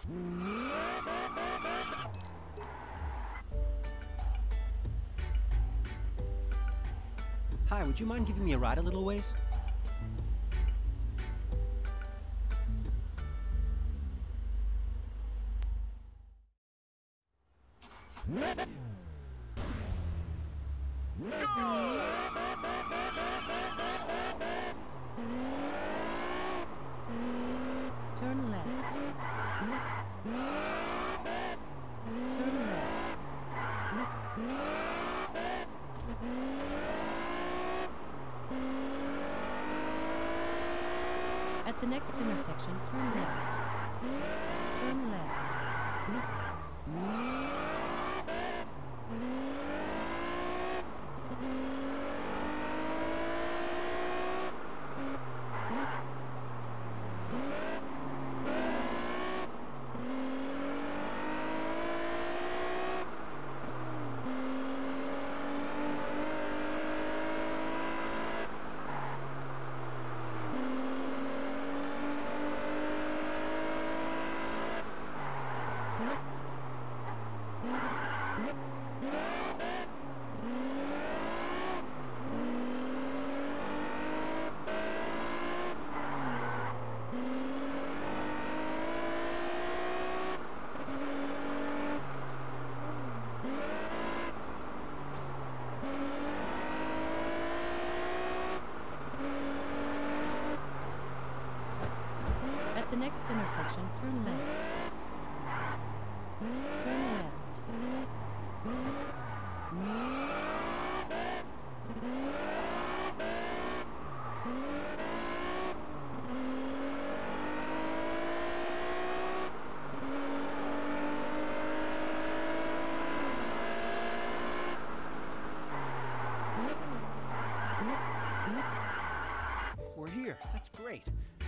Hi, would you mind giving me a ride a little ways? Turn left. Turn left. At the next intersection, turn left. Turn left. At the next intersection, turn left. Turn left. We're here. That's great.